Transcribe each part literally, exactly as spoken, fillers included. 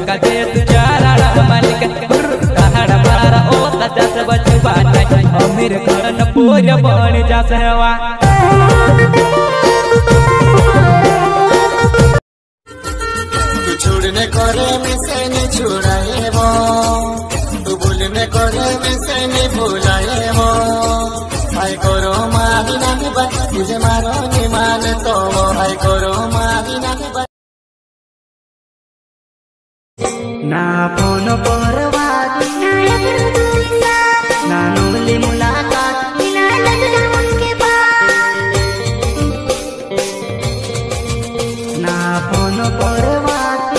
का दे तुझा राणा मालिक कहाड़ा मारा ओ तजस बचवा नहीं अमीर घर न पूरे बन जा सहवा छोड़ने करे में से नहीं छुड़ाए वो तू भूलने करे में से नहीं भूलाए वो हाय करो मारी नहीं बन तुझे मारो नहीं मान तो हाय करो मारी नहीं बन ना फोन पर बात ना नूली मुलाकात ना फोन पर बात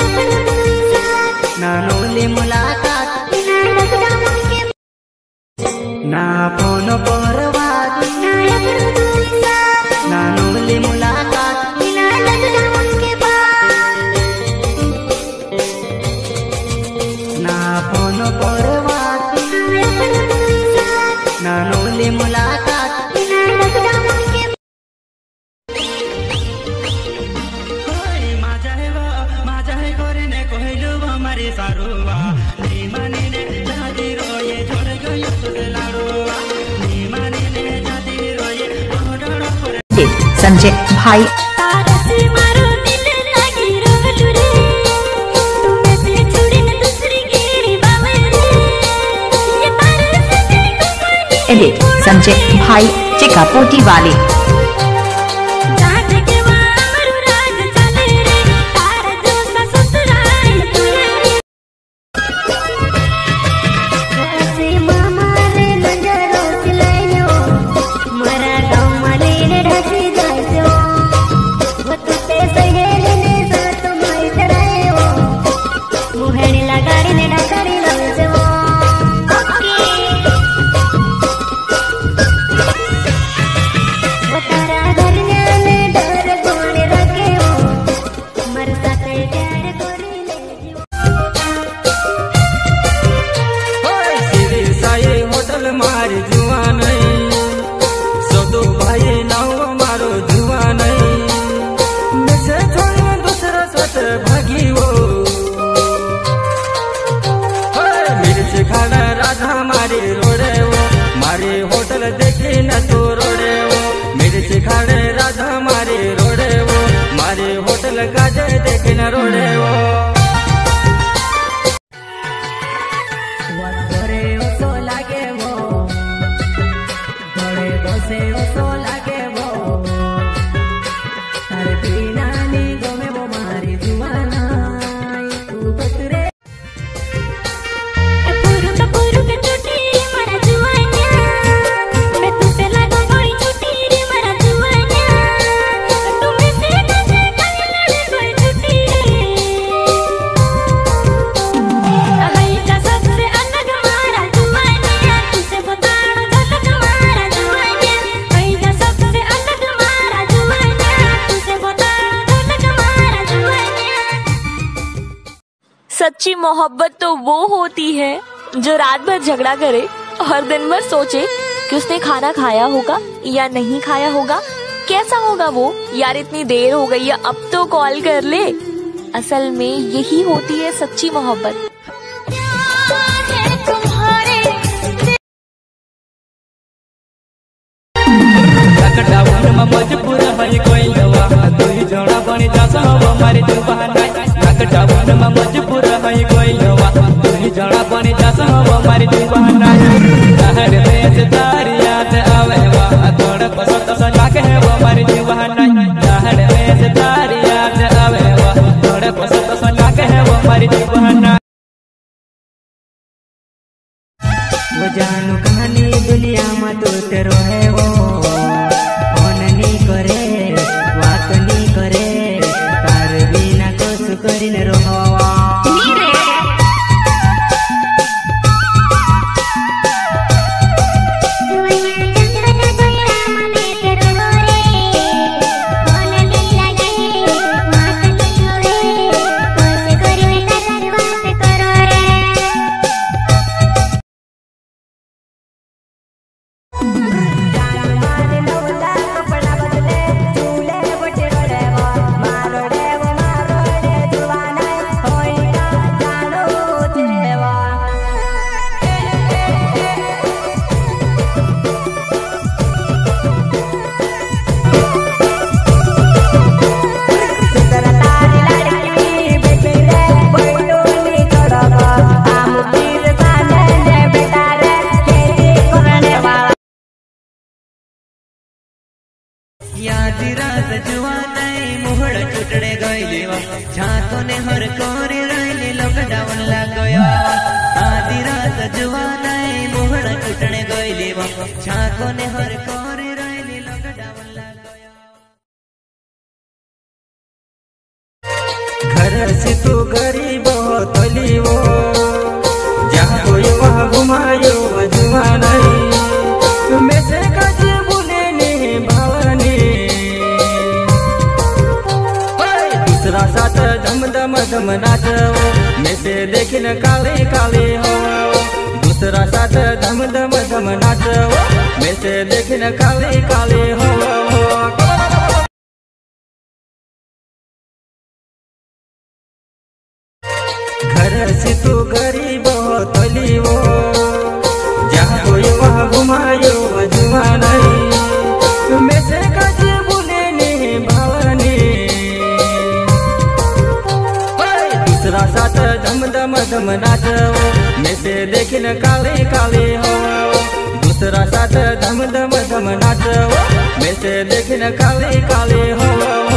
ना नूली मुलाकात ना फोन पर बात ना नूली मुलाकात ना फोन पर बात ना नूली मुलाकात माझा है वो माझा है गोरे ने कहलू हमारी सारुवा नी माने ने जाती रोए छोड़ गयो तुझे लाडुवा नी माने ने जाती रोए ओडड़ पर संजय भाई एडिट संजय भाई चिकापोटी वाले होटल देखे न तो रोड़े वो मेरे से खाड़े राधा मारे रोड़े वो मारे होटल गाजे देखे न रोड़े वो बड़े ओसो लागे वो बड़े बसे ओसो लागे वो तारे बिना नी गमे वो मारी जुआना तू बतरे सच्ची मोहब्बत तो वो होती है जो रात भर झगड़ा करे और दिन भर सोचे कि उसने खाना खाया होगा या नहीं खाया होगा, कैसा होगा वो, यार इतनी देर हो गई है अब तो कॉल कर ले। असल में यही होती है सच्ची मोहब्बत। मजबूर है कोई लवा तू ही जोड़ा बनी जा सो मारी तू बहाना लॉकडाउन में मजबूर है कोई लवा तू ही जोड़ा बनी जा सो मारी तू बहाना शहर में से तारी याद आवे वा थोड़ा पसंद सजा के वो मारी तू बहाना शहर में से तारी याद आवे वा थोड़ा पसंद सजा के वो मारी तू बहाना वो जानू कहानी दुनिया में तो तेरो है वो करे बात नहीं करे तार बिना कुछ करी न रहो रात जुआ नहीं मुहड़ चुटड़े गईले झाको ने हर कोरी रही लॉकडाउन लग गया आधी रात जुआ नहीं मुहड़ चुटड़े गईले झाको ने हर कोरी रही लॉकडाउन लग गया। घर से तू गरीब हो तली वो जहाँ कोई वहाँ घुमायो जुआ नहीं मैं से कज बोले ने भावने दूसरा साथ धम धम धम नाचो मैं से देखिन काले काले हो दूसरा साथ धम धम धम नाचो मैं से देखिन काले काले हो। घर से तू गरीब हो तली वो जहाँ कोई वहाँ घुमायो जुआ नहीं मैं से कज बोले ने भावने दूसरा साथ धम धम धम नाचो मैं से देखिन काले काले हो दूसरा साथ धम धम धम नाचो मैं से देखिन काले काले हो।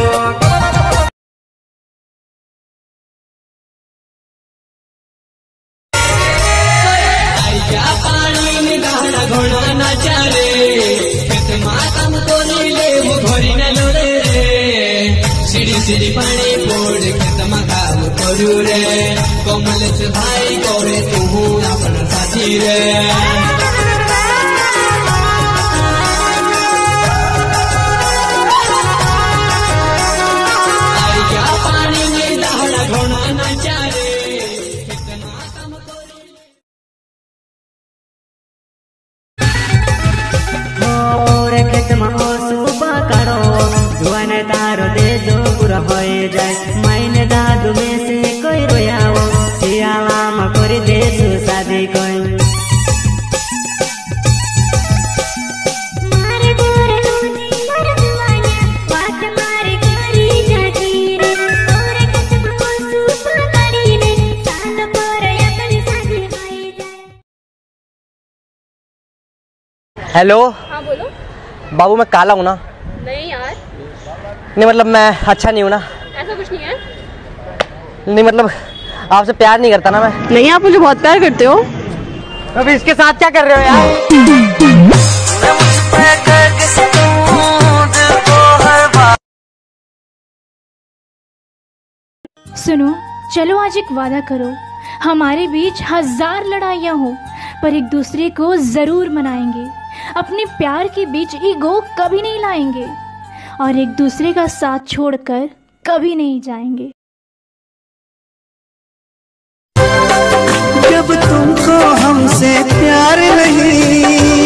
घोड़ा नाचा रे मातम तो नीले वो घोरी न लोड़े रे सीढ़ी सीढ़ी पानी पोड़ खेतमा काम करू रे कमल से भाई करे तू अपन साथी रे पानी में दहड़ा घोड़ा नाचा रे तारो दे जो पूरा हो जाए मैंने दादू में से कोई रोयाओ सियाला में कोरी दे शादी कोई मारे गोरे होने मर दुआना बात मारे करी जाती रे गोरे कच्चा हो सुपा करी ने साल पर अपनी शादी हो जाए। हेलो हाँ बोलो। बाबू मैं काला हूँ ना? नहीं यार। नहीं मतलब मैं अच्छा नहीं हूँ ना? ऐसा कुछ नहीं है। नहीं मतलब आपसे प्यार नहीं करता ना मैं। नहीं आप मुझे बहुत प्यार करते हो। अब इसके साथ क्या कर रहे हो यार? सुनो चलो आज एक वादा करो हमारे बीच हजार लड़ाइयाँ हो पर एक दूसरे को जरूर मनाएंगे अपने प्यार के बीच ईगो कभी नहीं लाएंगे और एक दूसरे का साथ छोड़कर कभी नहीं जाएंगे। जब तुमको हमसे प्यार नहीं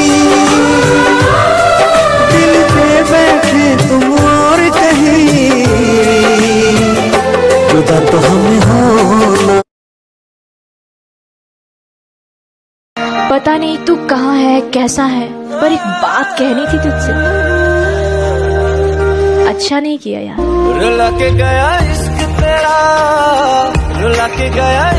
दिल पे बैठे तुम और कहीं जुदा तो हमें होना। पता नहीं तू कहाँ है कैसा है पर एक बात कहनी थी तुझसे। अच्छा नहीं किया यार। रुला के गया इश्क तेरा रुला के गया